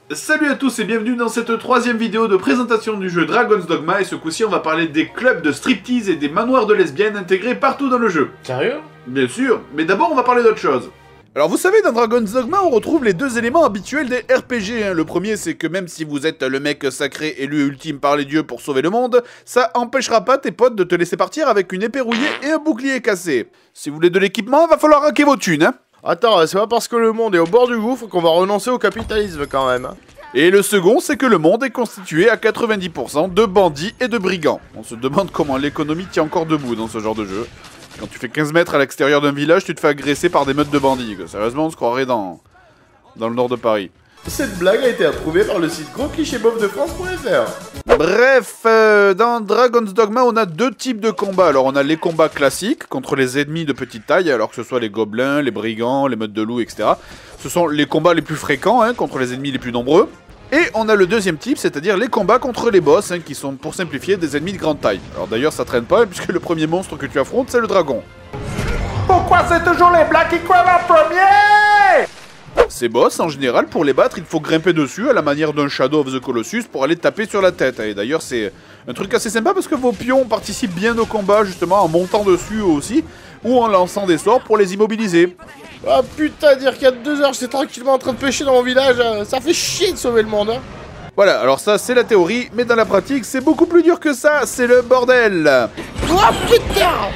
Salut à tous et bienvenue dans cette troisième vidéo de présentation du jeu Dragon's Dogma, et ce coup-ci on va parler des clubs de striptease et des manoirs de lesbiennes intégrés partout dans le jeu. Sérieux? Bien sûr, mais d'abord on va parler d'autre chose. Alors vous savez, dans Dragon's Dogma on retrouve les deux éléments habituels des RPG, hein. Le premier c'est que même si vous êtes le mec sacré élu ultime par les dieux pour sauver le monde, ça empêchera pas tes potes de te laisser partir avec une épée rouillée et un bouclier cassé. Si vous voulez de l'équipement, va falloir raquer vos thunes, hein. Attends, c'est pas parce que le monde est au bord du gouffre qu'on va renoncer au capitalisme quand même. Hein. Et le second, c'est que le monde est constitué à 90% de bandits et de brigands. On se demande comment l'économie tient encore debout dans ce genre de jeu. Quand tu fais 15 mètres à l'extérieur d'un village, tu te fais agresser par des meutes de bandits. Sérieusement, on se croirait dans le nord de Paris. Cette blague a été approuvée par le site grosclichéboeufdefrance.fr. Bref, dans Dragon's Dogma, on a deux types de combats. Alors, on a les combats classiques contre les ennemis de petite taille, alors que ce soit les gobelins, les brigands, les meutes de loups, etc. Ce sont les combats les plus fréquents, hein, contre les ennemis les plus nombreux. Et on a le deuxième type, c'est-à-dire les combats contre les boss, hein, qui sont, pour simplifier, des ennemis de grande taille. Alors d'ailleurs, ça traîne pas, puisque le premier monstre que tu affrontes, c'est le dragon. Pourquoi c'est toujours les blagues qui crèvent en premier? Ces boss, en général, pour les battre, il faut grimper dessus, à la manière d'un Shadow of the Colossus, pour aller taper sur la tête. Et d'ailleurs, c'est un truc assez sympa, parce que vos pions participent bien au combat, justement, en montant dessus aussi, ou en lançant des sorts pour les immobiliser. Ah putain, dire qu'il y a 2 heures, j'étais tranquillement en train de pêcher dans mon village, ça fait chier de sauver le monde. Hein. Voilà, alors ça, c'est la théorie, mais dans la pratique, c'est beaucoup plus dur que ça, c'est le bordel. Oh putain!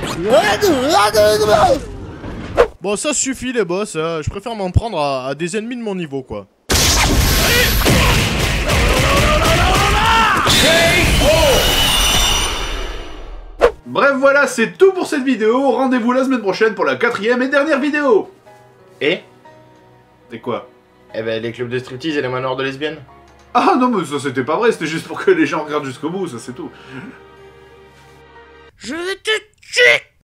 Bon, ça suffit les boss, je préfère m'en prendre à des ennemis de mon niveau, quoi. Bref, voilà, c'est tout pour cette vidéo. Rendez-vous la semaine prochaine pour la 4e et dernière vidéo. Et quoi? Eh ben, les clubs de striptease et les manoirs de lesbiennes. Ah non, mais ça c'était pas vrai, c'était juste pour que les gens regardent jusqu'au bout, ça c'est tout. Je vais te tuer!